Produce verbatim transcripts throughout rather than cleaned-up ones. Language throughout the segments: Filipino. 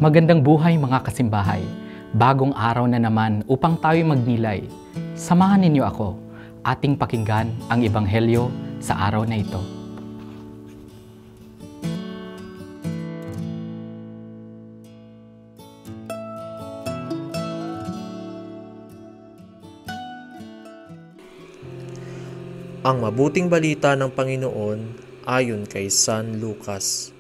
Magandang buhay mga kasimbahay. Bagong araw na naman upang tayo magnilay. Samahan ninyo ako, ating pakinggan ang Ebanghelyo sa araw na ito. Ang mabuting balita ng Panginoon ayon kay San Lucas.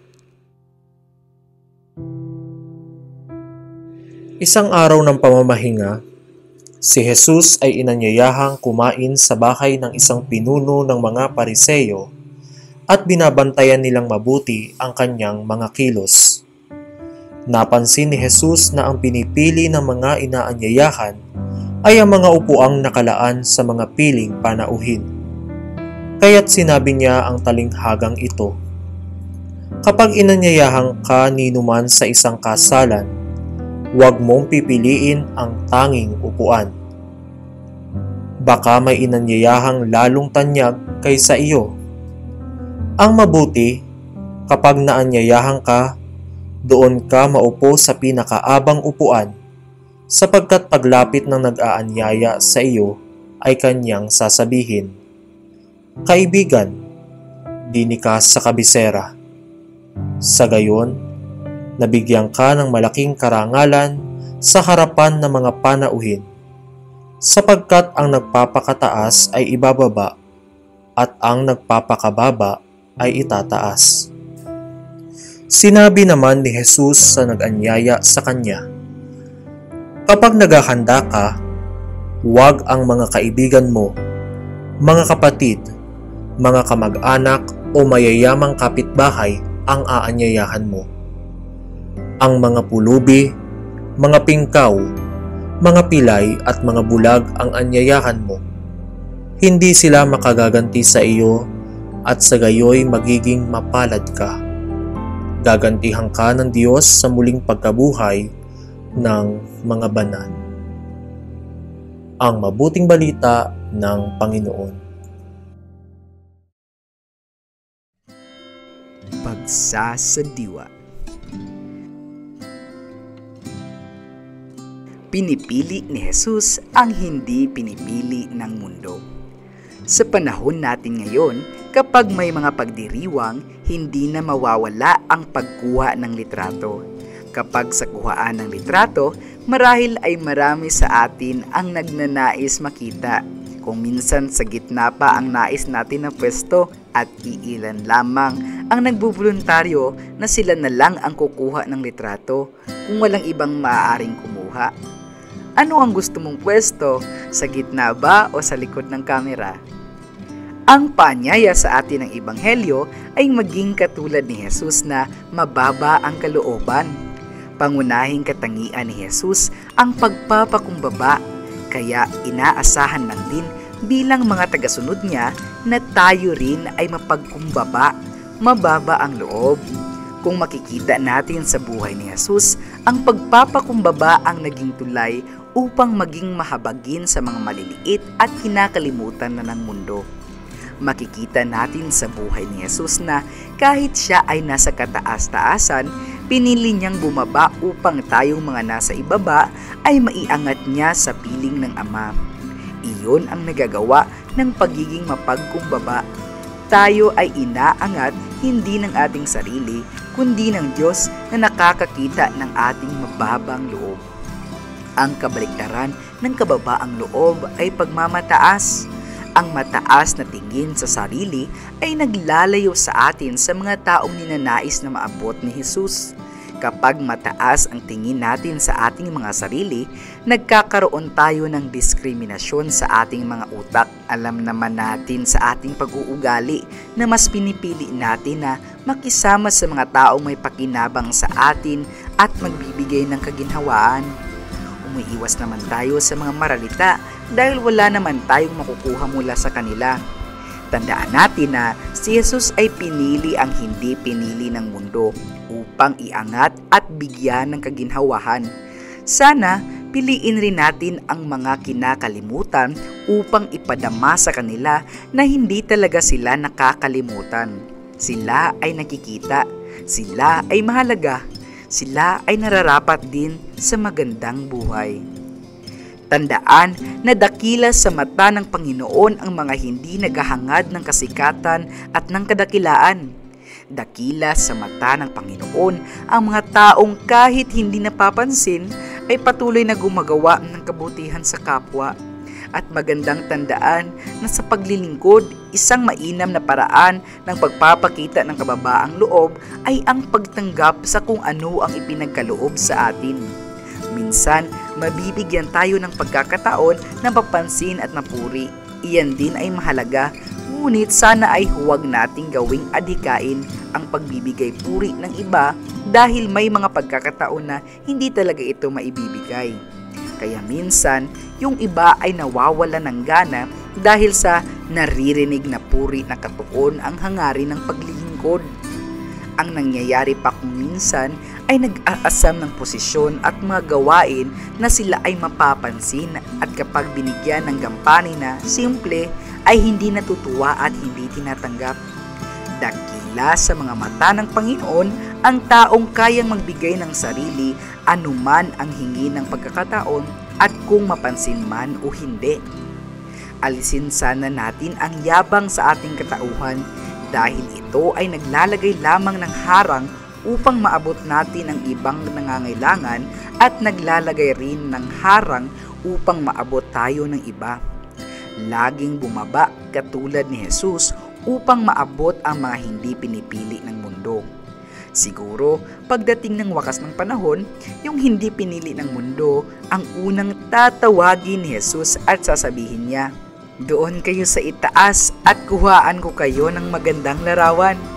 Isang araw ng pamamahinga, si Jesus ay inanyayahang kumain sa bahay ng isang pinuno ng mga Pariseyo at binabantayan nilang mabuti ang kanyang mga kilos. Napansin ni Jesus na ang pinipili ng mga inaanyayahan ay ang mga upuang nakalaan sa mga piling panauhin. Kaya't sinabi niya ang talinghagang ito, "Kapag inanyayahan ka ninuman sa isang kasalan, huwag mong pipiliin ang tanging upuan. Baka may inanyayahang lalong tanyag kaysa iyo. Ang mabuti, kapag naanyayahan ka, doon ka maupo sa pinakaabang upuan, sapagkat paglapit ng nag-aanyaya sa iyo ay kanyang sasabihin, 'Kaibigan, dini ka sa kabisera.' Sa gayon, nabigyan ka ng malaking karangalan sa harapan ng mga panauhin, sapagkat ang nagpapakataas ay ibababa at ang nagpapakababa ay itataas." Sinabi naman ni Jesus sa nag-anyaya sa kanya, "Kapag naghahanda ka, huwag ang mga kaibigan mo, mga kapatid, mga kamag-anak o mayayamang kapitbahay ang aanyayahan mo. Ang mga pulubi, mga pingkaw, mga pilay at mga bulag ang anyayahan mo. Hindi sila makagaganti sa iyo at sa gayoy magiging mapalad ka. Gagantihan ka ng Diyos sa muling pagkabuhay ng mga banal." Ang mabuting balita ng Panginoon. Pagsasadiwa. Pinipili ni Jesus ang hindi pinipili ng mundo. Sa panahon natin ngayon, kapag may mga pagdiriwang, hindi na mawawala ang pagkuha ng litrato. Kapag sa kuhaan ng litrato, marahil ay marami sa atin ang nagnanais makita. Kung minsan sa gitna pa ang nais natin na pwesto at iilan lamang ang nagbuboluntaryo na sila na lang ang kukuha ng litrato kung walang ibang maaaring kumuha. Ano ang gusto mong pwesto? Sa gitna ba o sa likod ng kamera? Ang paanyaya sa atin ng Ebanghelyo ay maging katulad ni Jesus na mababa ang kalooban. Pangunahing katangian ni Jesus ang pagpapakumbaba, kaya inaasahan lang din bilang mga tagasunod niya na tayo rin ay mapagkumbaba, mababa ang loob. Kung makikita natin sa buhay ni Jesus, ang pagpapakumbaba ang naging tulay upang maging mahabagin sa mga maliliit at kinakalimutan na ng mundo. Makikita natin sa buhay ni Jesus na kahit siya ay nasa kataas-taasan, pinili niyang bumaba upang tayong mga nasa ibaba ay maiangat niya sa piling ng Ama. Iyon ang nagagawa ng pagiging mapagkumbaba. Tayo ay inaangat hindi ng ating sarili, kundi ng Diyos na nakakakita ng ating mababang loob. Ang kabaliktaran ng kababaang loob ay pagmamataas. Ang mataas na tingin sa sarili ay naglalayo sa atin sa mga taong ninanais na maabot ni Jesus. Kapag mataas ang tingin natin sa ating mga sarili, nagkakaroon tayo ng diskriminasyon sa ating mga utak. Alam naman natin sa ating pag-uugali na mas pinipili natin na makisama sa mga taong may pakinabang sa atin at magbibigay ng kaginhawaan. Umiiwas naman tayo sa mga maralita dahil wala naman tayong makukuha mula sa kanila. Tandaan natin na si Jesus ay pinili ang hindi pinili ng mundo upang iangat at bigyan ng kaginhawahan. Sana piliin rin natin ang mga kinakalimutan upang ipadama sa kanila na hindi talaga sila nakakalimutan. Sila ay nakikita, sila ay mahalaga, sila ay nararapat din sa magandang buhay. Tandaan na dakila sa mata ng Panginoon ang mga hindi naghahangad ng kasikatan at ng kadakilaan. Dakila sa mata ng Panginoon ang mga taong kahit hindi napapansin ay patuloy na gumagawa ng kabutihan sa kapwa. At magandang tandaan na sa paglilingkod, isang mainam na paraan ng pagpapakita ng kababaang loob ay ang pagtanggap sa kung ano ang ipinagkaloob sa atin. Minsan, mabibigyan tayo ng pagkakataon na mapansin at mapuri. Iyan din ay mahalaga, ngunit sana ay huwag nating gawing adhikain ang pagbibigay puri ng iba dahil may mga pagkakataon na hindi talaga ito maibibigay. Kaya minsan, yung iba ay nawawala ng gana dahil sa naririnig na puri na katuon ang hangarin ng paglilingkod. Ang nangyayari pa kung minsan ay nag-aasam ng posisyon at mga gawain na sila ay mapapansin at kapag binigyan ng gampanin na simple ay hindi natutuwa at hindi tinatanggap. Dakila sa mga mata ng Panginoon ang taong kayang magbigay ng sarili anuman ang hingi ng pagkakataon at kung mapansin man o hindi. Alisin sana natin ang yabang sa ating katauhan dahil ito ay naglalagay lamang ng harang upang maabot natin ang ibang nangangailangan at naglalagay rin ng harang upang maabot tayo ng iba. Laging bumaba katulad ni Jesus upang maabot ang mga hindi pinipili ng mundo. Siguro, pagdating ng wakas ng panahon, yung hindi pinili ng mundo ang unang tatawagin ni Jesus at sasabihin niya, "Doon kayo sa itaas at kuhaan ko kayo ng magandang larawan."